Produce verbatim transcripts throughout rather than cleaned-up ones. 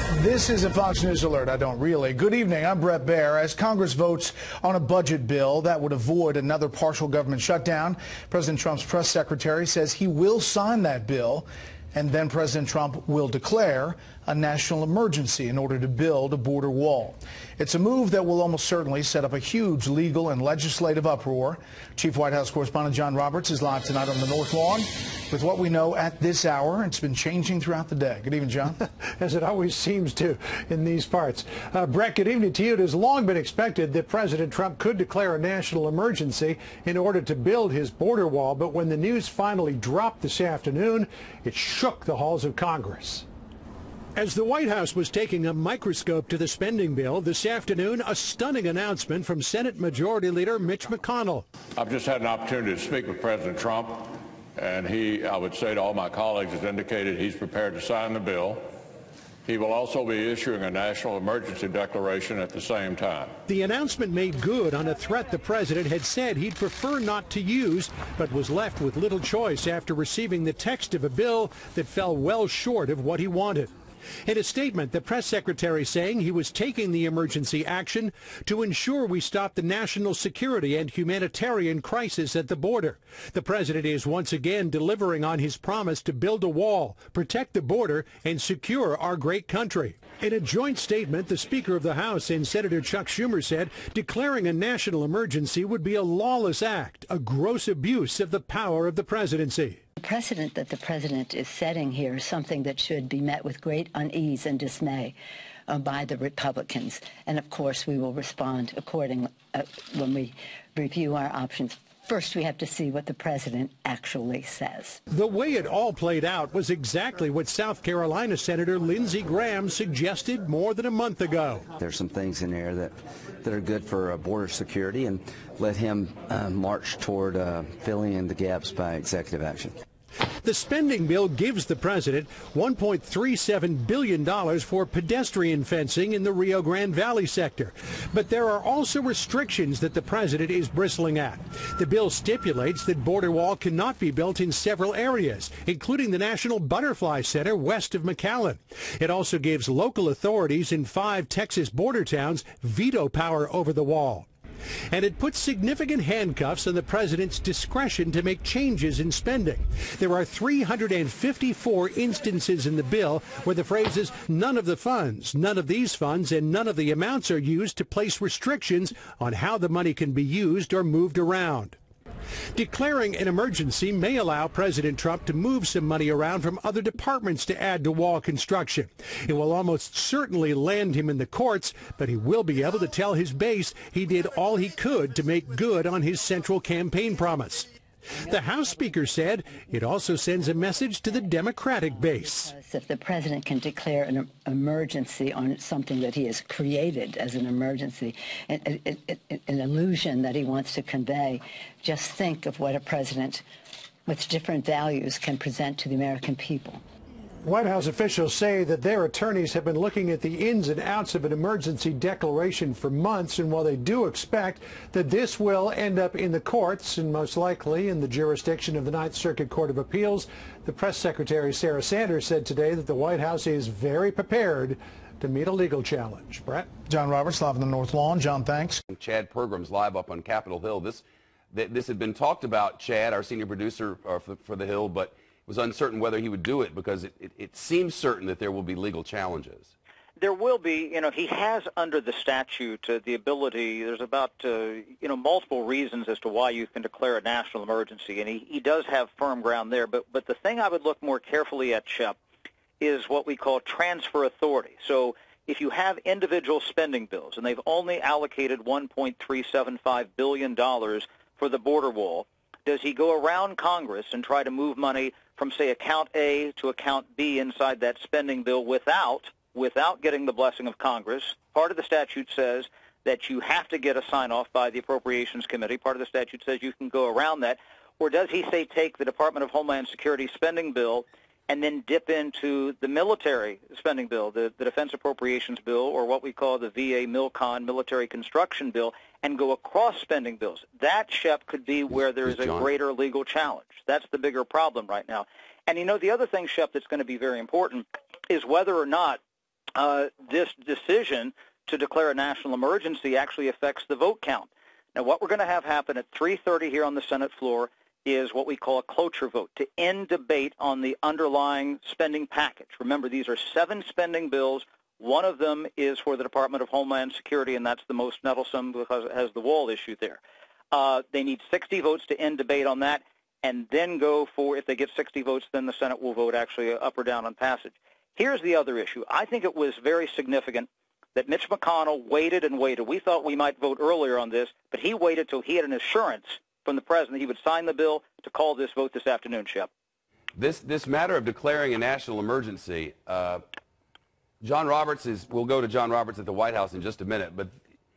This is a Fox News alert. I don't really. Good evening. I'm Bret Baier. As Congress votes on a budget bill that would avoid another partial government shutdown, President Trump's press secretary says he will sign that bill, and then President Trump will declare a national emergency in order to build a border wall. It's a move that will almost certainly set up a huge legal and legislative uproar. Chief White House correspondent John Roberts is live tonight on the North Lawn with what we know at this hour. It's been changing throughout the day. Good evening, John. As it always seems to in these parts. Uh, Brett, good evening to you. It has long been expected that President Trump could declare a national emergency in order to build his border wall, but when the news finally dropped this afternoon, it shook the halls of Congress. As the White House was taking a microscope to the spending bill this afternoon, a stunning announcement from Senate Majority Leader Mitch McConnell. I've just had an opportunity to speak with President Trump, and he, I would say to all my colleagues, has indicated he's prepared to sign the bill. He will also be issuing a national emergency declaration at the same time. The announcement made good on a threat the president had said he'd prefer not to use, but was left with little choice after receiving the text of a bill that fell well short of what he wanted. In a statement, the press secretary saying he was taking the emergency action to ensure we stop the national security and humanitarian crisis at the border. The president is once again delivering on his promise to build a wall, protect the border, and secure our great country. In a joint statement, the Speaker of the House and Senator Chuck Schumer said declaring a national emergency would be a lawless act, a gross abuse of the power of the presidency. The precedent that the president is setting here is something that should be met with great unease and dismay uh, by the Republicans. And, of course, we will respond accordingly uh, when we review our options. First, we have to see what the president actually says. The way it all played out was exactly what South Carolina Senator Lindsey Graham suggested more than a month ago. There's some things in there that, that are good for uh, border security, and let him uh, march toward uh, filling in the gaps by executive action. The spending bill gives the president one point three seven billion dollars for pedestrian fencing in the Rio Grande Valley sector. But there are also restrictions that the president is bristling at. The bill stipulates that border wall cannot be built in several areas, including the National Butterfly Center west of McAllen. It also gives local authorities in five Texas border towns veto power over the wall. And it puts significant handcuffs on the president's discretion to make changes in spending. There are three hundred fifty-four instances in the bill where the phrases "none of the funds," "none of these funds," and "none of the amounts" are used to place restrictions on how the money can be used or moved around. Declaring an emergency may allow President Trump to move some money around from other departments to add to wall construction. It will almost certainly land him in the courts, but he will be able to tell his base he did all he could to make good on his central campaign promise. The House Speaker said it also sends a message to the Democratic base. If the president can declare an emergency on something that he has created as an emergency, an, an, an illusion that he wants to convey, just think of what a president with different values can present to the American people. White House officials say that their attorneys have been looking at the ins and outs of an emergency declaration for months, and while they do expect that this will end up in the courts and most likely in the jurisdiction of the Ninth Circuit Court of Appeals, the press secretary Sarah Sanders said today that the White House is very prepared to meet a legal challenge. Brett? John Roberts, live on the North Lawn. John, thanks. Chad Pergram's live up on Capitol Hill. This, this had been talked about, Chad, our senior producer uh, for, for the Hill, but was uncertain whether he would do it because it, it, it seems certain that there will be legal challenges. There will be. You know, he has under the statute uh, the ability, there's about, uh, you know, multiple reasons as to why you can declare a national emergency, and he, he does have firm ground there. But, but the thing I would look more carefully at, Shep, is what we call transfer authority. So if you have individual spending bills, and they've only allocated one point three seven five billion dollars for the border wall, does he go around Congress and try to move money from, say, account A to account B inside that spending bill without without getting the blessing of Congress? Part of the statute says that you have to get a sign-off by the Appropriations Committee. Part of the statute says you can go around that. Or does he, say, take the Department of Homeland Security spending bill and then dip into the military spending bill, the, the Defense Appropriations Bill, or what we call the V A MILCON, Military Construction Bill, and go across spending bills? That, Shep, could be where there is a greater legal challenge. That's the bigger problem right now. And, you know, the other thing, Shep, that's going to be very important is whether or not uh, this decision to declare a national emergency actually affects the vote count. Now, what we're going to have happen at three thirty here on the Senate floor is what we call a cloture vote to end debate on the underlying spending package. Remember, these are seven spending bills. One of them is for the Department of Homeland Security, and that's the most nettlesome because it has the wall issue there. Uh, they need sixty votes to end debate on that, and then go for, if they get sixty votes, then the Senate will vote actually up or down on passage. Here's the other issue. I think it was very significant that Mitch McConnell waited and waited. We thought we might vote earlier on this, but he waited till he had an assurance from the president he would sign the bill to call this vote this afternoon, Shep. This, this matter of declaring a national emergency, uh, John Roberts is, we'll go to John Roberts at the White House in just a minute, but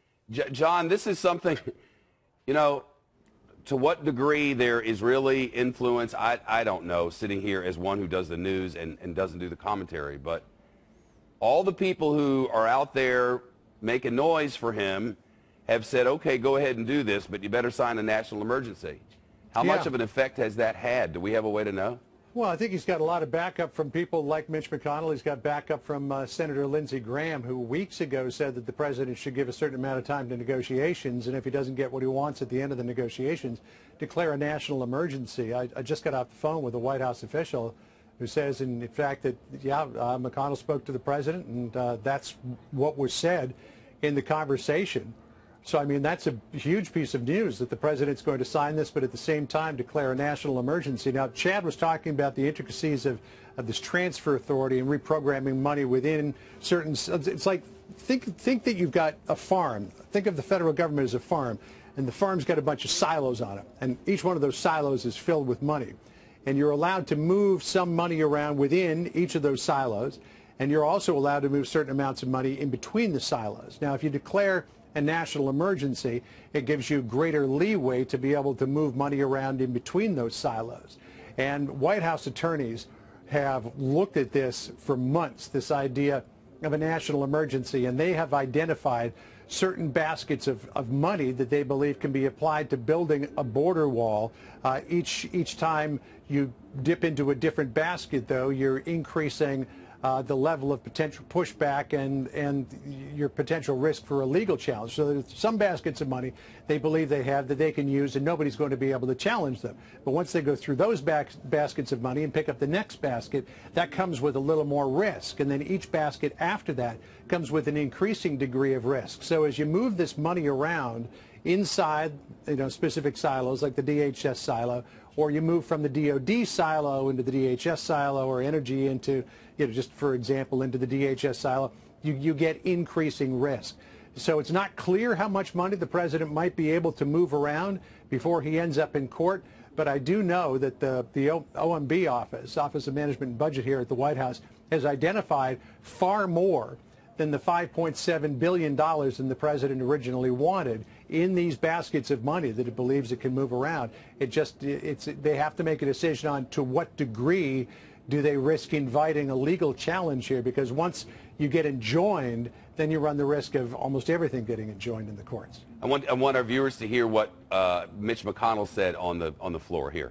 J- John, this is something, you know, to what degree there is really influence, I, I don't know, sitting here as one who does the news and, and doesn't do the commentary, but all the people who are out there making noise for him have said, okay, go ahead and do this, but you better sign a national emergency. How Yeah. much of an effect has that had? Do we have a way to know? Well, I think he's got a lot of backup from people like Mitch McConnell. He's got backup from uh, Senator Lindsey Graham, who weeks ago said that the president should give a certain amount of time to negotiations, and if he doesn't get what he wants at the end of the negotiations, declare a national emergency. I, I just got off the phone with a White House official who says, in fact, that, yeah, uh, McConnell spoke to the president, and uh, that's what was said in the conversation. So, I mean, that's a huge piece of news that the president's going to sign this, but at the same time declare a national emergency. Now, Chad was talking about the intricacies of, of this transfer authority and reprogramming money within certain, it's like, think, think that you've got a farm. Think of the federal government as a farm, and the farm's got a bunch of silos on it, and each one of those silos is filled with money. And you're allowed to move some money around within each of those silos, and you're also allowed to move certain amounts of money in between the silos. Now, if you declare a national emergency, it gives you greater leeway to be able to move money around in between those silos. And White House attorneys have looked at this for months, this idea of a national emergency, and they have identified certain baskets of, of money that they believe can be applied to building a border wall. Uh, each, each time you dip into a different basket, though, you're increasing uh, the level of potential pushback and, and your potential risk for a legal challenge. So there's some baskets of money they believe they have that they can use, and nobody's going to be able to challenge them. But once they go through those back, baskets of money and pick up the next basket, that comes with a little more risk. And then each basket after that comes with an increasing degree of risk. So as you move this money around inside, you know, specific silos like the D H S silo, or you move from the D O D silo into the D H S silo, or energy into, you know, just for example, into the D H S silo, you, you get increasing risk. So it's not clear how much money the president might be able to move around before he ends up in court. But I do know that the, the O M B office, Office of Management and Budget here at the White House, has identified far more than the five point seven billion dollars that the president originally wanted in these baskets of money that it believes it can move around. It just, it's, they have to make a decision on to what degree do they risk inviting a legal challenge here, because once you get enjoined, then you run the risk of almost everything getting enjoined in the courts. I want, I want our viewers to hear what uh, Mitch McConnell said on the, on the floor here.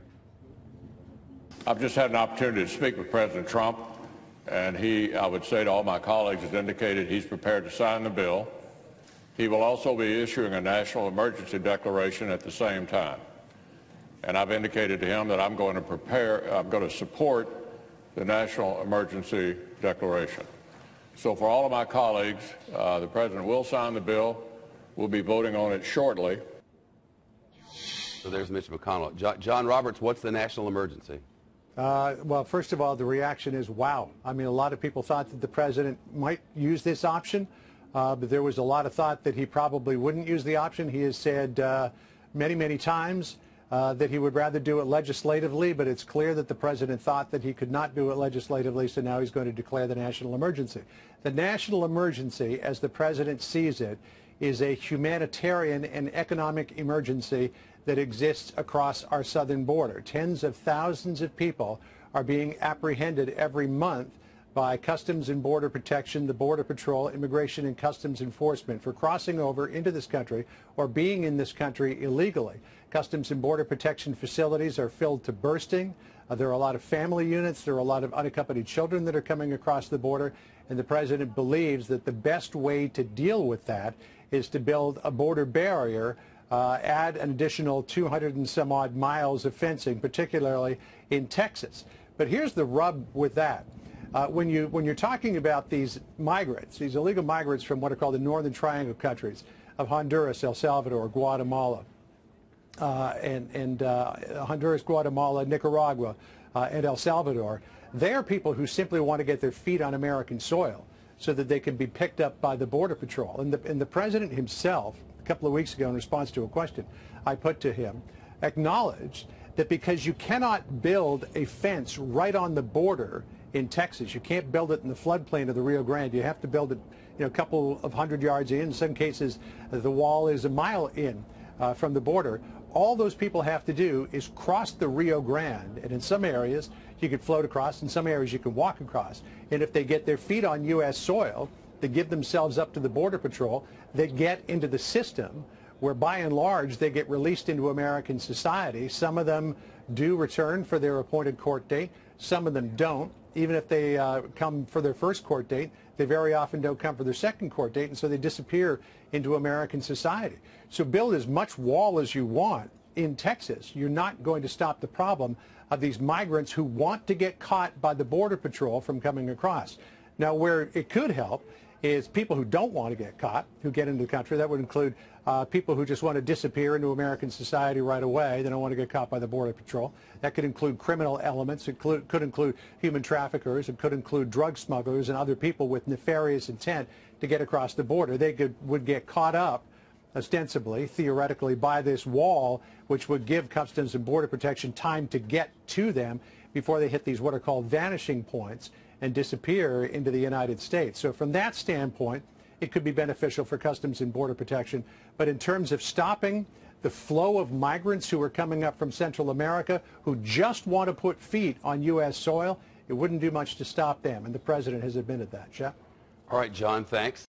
I've just had an opportunity to speak with President Trump, and he, I would say to all my colleagues, has indicated he's prepared to sign the bill. He will also be issuing a national emergency declaration at the same time. And I've indicated to him that I'm going to prepare, I'm going to support the national emergency declaration. So for all of my colleagues, uh, the president will sign the bill. We'll be voting on it shortly. So there's Mitch McConnell. John, John Roberts, what's the national emergency? Uh, well, first of all, the reaction is, wow. I mean, a lot of people thought that the president might use this option, uh, but there was a lot of thought that he probably wouldn't use the option. He has said uh, many, many times uh, that he would rather do it legislatively, but it's clear that the president thought that he could not do it legislatively, so now he's going to declare the national emergency. The national emergency, as the president sees it, is a humanitarian and economic emergency that exists across our southern border. Tens of thousands of people are being apprehended every month by Customs and Border Protection, the Border Patrol, Immigration and Customs Enforcement for crossing over into this country or being in this country illegally. Customs and Border Protection facilities are filled to bursting. Uh, there are a lot of family units. There are a lot of unaccompanied children that are coming across the border. And the president believes that the best way to deal with that is to build a border barrier, uh, add an additional two hundred and some odd miles of fencing, particularly in Texas. But here's the rub with that. Uh, when, you, when you're talking about these migrants, these illegal migrants from what are called the Northern Triangle countries of Honduras, El Salvador, Guatemala, uh, and, and uh, Honduras, Guatemala, Nicaragua, uh, and El Salvador, they are people who simply want to get their feet on American soil so that they can be picked up by the Border Patrol. And the, and the president himself, a couple of weeks ago in response to a question I put to him, acknowledged that because you cannot build a fence right on the border in Texas, you can't build it in the floodplain of the Rio Grande. You have to build it, you know, a couple of hundred yards in. In some cases, the wall is a mile in uh, from the border. All those people have to do is cross the Rio Grande, and in some areas you can float across, in some areas you can walk across. And if they get their feet on U S soil, they give themselves up to the Border Patrol, they get into the system where by and large they get released into American society. Some of them do return for their appointed court date, some of them don't. Even if they uh, come for their first court date, they very often don't come for their second court date, and so they disappear into American society. So build as much wall as you want in Texas. You're not going to stop the problem of these migrants who want to get caught by the Border Patrol from coming across. Now, where it could help is people who don't want to get caught, who get into the country. That would include uh, people who just want to disappear into American society right away. They don't want to get caught by the Border Patrol. That could include criminal elements. It could, could include human traffickers. It could include drug smugglers and other people with nefarious intent to get across the border. They could, would get caught up, ostensibly, theoretically, by this wall, which would give Customs and Border Protection time to get to them before they hit these what are called vanishing points and disappear into the United States. So from that standpoint, it could be beneficial for Customs and Border Protection. But in terms of stopping the flow of migrants who are coming up from Central America who just want to put feet on U S soil, it wouldn't do much to stop them. And the president has admitted that. Jeff? All right, John, thanks.